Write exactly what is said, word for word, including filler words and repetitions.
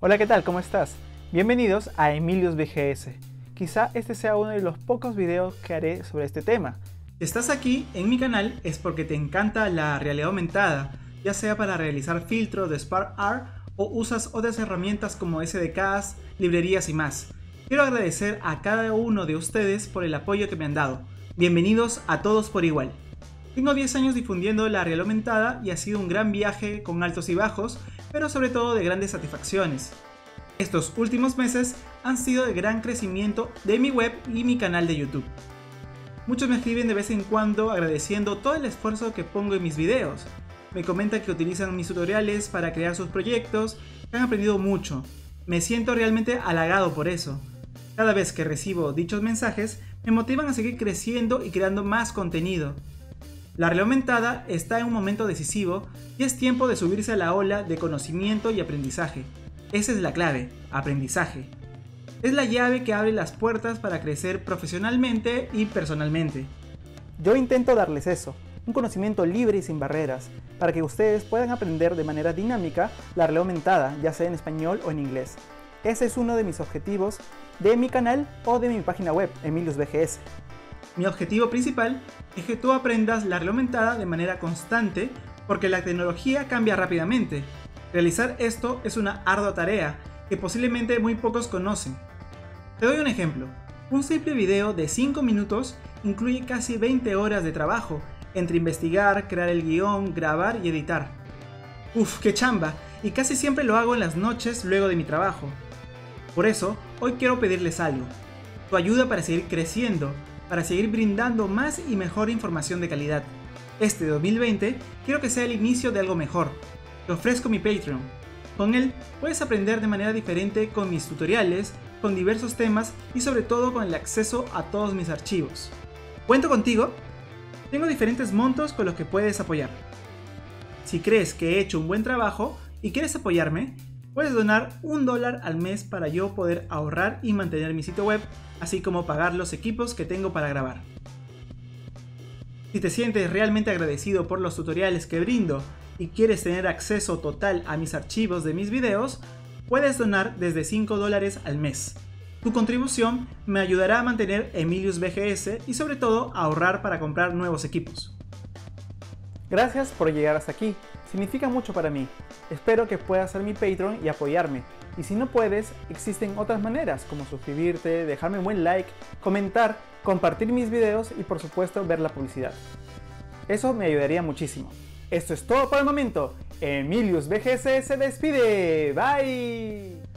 Hola, ¿qué tal? ¿Cómo estás? Bienvenidos a Emilius V G S. Quizá este sea uno de los pocos videos que haré sobre este tema. Si estás aquí en mi canal es porque te encanta la realidad aumentada, ya sea para realizar filtros de SparkR o usas otras herramientas como S D Ks, librerías y más. Quiero agradecer a cada uno de ustedes por el apoyo que me han dado. Bienvenidos a todos por igual. Tengo diez años difundiendo la realidad aumentada y ha sido un gran viaje con altos y bajos, pero sobre todo de grandes satisfacciones. Estos últimos meses han sido de gran crecimiento de mi web y mi canal de YouTube. Muchos me escriben de vez en cuando agradeciendo todo el esfuerzo que pongo en mis videos. Me comentan que utilizan mis tutoriales para crear sus proyectos, que han aprendido mucho. Me siento realmente halagado por eso. Cada vez que recibo dichos mensajes, me motivan a seguir creciendo y creando más contenido. La realidad aumentada está en un momento decisivo y es tiempo de subirse a la ola de conocimiento y aprendizaje. Esa es la clave, aprendizaje. Es la llave que abre las puertas para crecer profesionalmente y personalmente. Yo intento darles eso, un conocimiento libre y sin barreras, para que ustedes puedan aprender de manera dinámica la realidad aumentada, ya sea en español o en inglés. Ese es uno de mis objetivos de mi canal o de mi página web, Emilius V G S. Mi objetivo principal es que tú aprendas la realidad aumentada de manera constante porque la tecnología cambia rápidamente. Realizar esto es una ardua tarea que posiblemente muy pocos conocen. Te doy un ejemplo. Un simple video de cinco minutos incluye casi veinte horas de trabajo entre investigar, crear el guión, grabar y editar. Uf, qué chamba, y casi siempre lo hago en las noches luego de mi trabajo. Por eso, hoy quiero pedirles algo. Tu ayuda para seguir creciendo, para seguir brindando más y mejor información de calidad. Este dos mil veinte quiero que sea el inicio de algo mejor. Te ofrezco mi Patreon. Con él puedes aprender de manera diferente con mis tutoriales, con diversos temas y sobre todo con el acceso a todos mis archivos. ¿Cuento contigo? Tengo diferentes montos con los que puedes apoyar. Si crees que he hecho un buen trabajo y quieres apoyarme, puedes donar un dólar al mes para yo poder ahorrar y mantener mi sitio web, así como pagar los equipos que tengo para grabar. Si te sientes realmente agradecido por los tutoriales que brindo y quieres tener acceso total a mis archivos de mis videos, puedes donar desde cinco dólares al mes. Tu contribución me ayudará a mantener Emilius V G S y sobre todo a ahorrar para comprar nuevos equipos. Gracias por llegar hasta aquí, significa mucho para mí. Espero que puedas ser mi Patreon y apoyarme. Y si no puedes, existen otras maneras como suscribirte, dejarme un buen like, comentar, compartir mis videos y por supuesto ver la publicidad. Eso me ayudaría muchísimo. Esto es todo por el momento. Emilius V G S se despide. Bye.